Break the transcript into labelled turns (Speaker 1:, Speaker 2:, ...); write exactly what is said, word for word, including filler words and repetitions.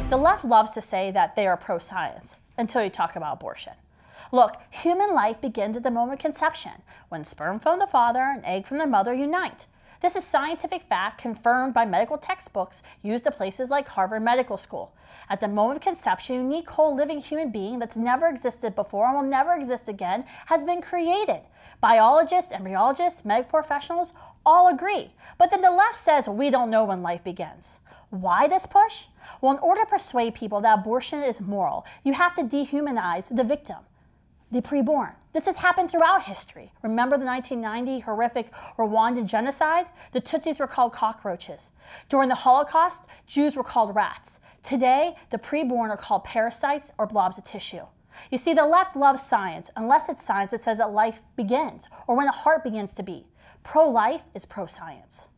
Speaker 1: The left loves to say that they are pro-science until you talk about abortion. Look, human life begins at the moment of conception, when sperm from the father and egg from the mother unite. This is scientific fact confirmed by medical textbooks used at places like Harvard Medical School. At the moment of conception, a unique whole living human being that's never existed before and will never exist again has been created. Biologists, embryologists, medical professionals all agree. But then the left says we don't know when life begins. Why this push? Well, in order to persuade people that abortion is moral, you have to dehumanize the victim, the preborn. This has happened throughout history. Remember the nineteen ninety horrific Rwandan genocide? The Tutsis were called cockroaches. During the Holocaust, Jews were called rats. Today, the preborn are called parasites or blobs of tissue. You see, the left loves science, unless it's science that says that life begins or when a heart begins to beat. Pro-life is pro-science.